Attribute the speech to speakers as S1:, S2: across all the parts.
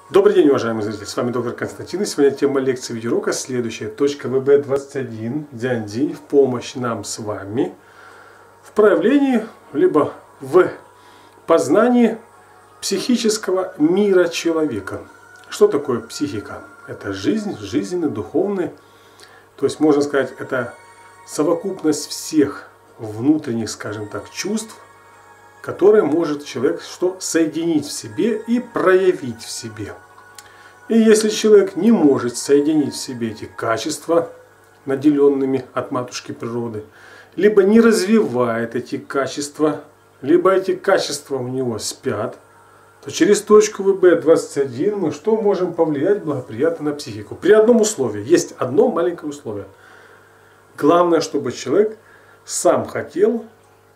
S1: Добрый день, уважаемые зрители, с вами доктор Константин, и сегодня тема лекции видеоурока следующая. Точка ВБ-21, Дзянь-Дзинь в помощь нам с вами в проявлении, либо в познании психического мира человека. Что такое психика? Это жизнь, жизненный, духовный, то есть можно сказать, это совокупность всех внутренних, скажем так, чувств, которое может человек соединить в себе и проявить в себе. И если человек не может соединить в себе эти качества, наделенными от матушки природы, либо не развивает эти качества, либо эти качества у него спят, то через точку ВБ-21 мы что можем повлиять благоприятно на психику? При одном условии. Есть одно маленькое условие. Главное, чтобы человек сам хотел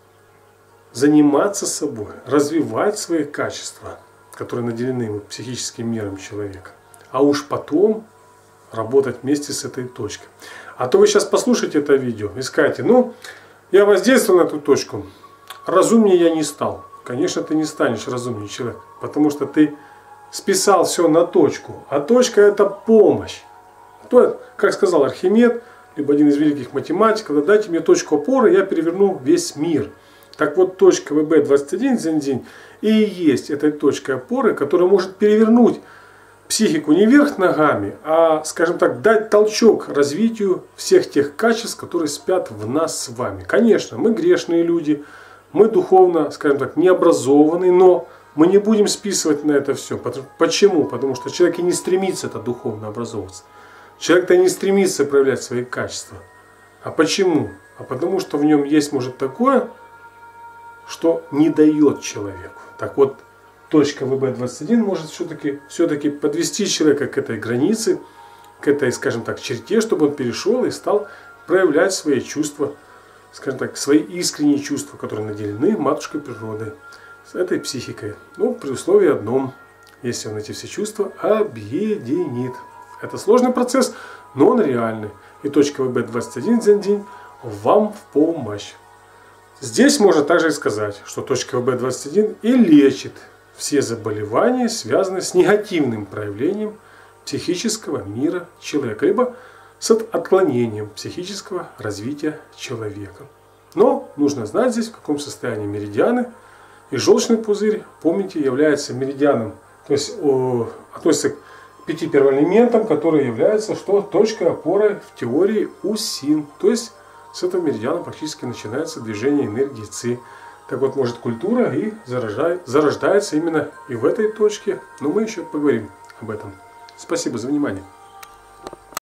S1: заниматься собой, развивать свои качества, которые наделены психическим миром человека, а уж потом работать вместе с этой точкой. А то вы сейчас послушаете это видео и скажете: ну, я воздействовал на эту точку, разумнее я не стал. Конечно, ты не станешь разумнее человек, потому что ты списал все на точку, а точка — это помощь. То, как сказал Архимед, либо один из великих математиков: дайте мне точку опоры, я переверну весь мир. Так вот, точка ВБ-21 Дзянь-Дзинь и есть этой точкой опоры, которая может перевернуть психику не вверх ногами, а, скажем так, дать толчок развитию всех тех качеств, которые спят в нас с вами. Конечно, мы грешные люди, мы духовно, скажем так, необразованные, но мы не будем списывать на это все. Почему? Потому что человек и не стремится это духовно образовываться. Человек-то не стремится проявлять свои качества. А почему? А потому что в нем есть, может, такое, что не дает человеку. Так вот, точка ВБ-21 может все-таки подвести человека к этой границе, к этой, скажем так, черте, чтобы он перешел и стал проявлять свои чувства, скажем так, свои искренние чувства, которые наделены матушкой природой, с этой психикой. Ну, при условии одном: если он эти все чувства объединит. Это сложный процесс, но он реальный. И точка ВБ-21 Дзянь-Дзинь вам в помощь. Здесь можно также и сказать, что точка ВБ-21 и лечит все заболевания, связанные с негативным проявлением психического мира человека, либо с отклонением психического развития человека. Но нужно знать здесь, в каком состоянии меридианы. И желчный пузырь, помните, является меридианом, то есть относится к 5 первоэлементам, которые являются что? Точкой опоры в теории УСИН. То есть с этого меридиана практически начинается движение энергии ЦИ. Так вот, может, культура и зарождается именно и в этой точке. Но мы еще поговорим об этом. Спасибо за внимание.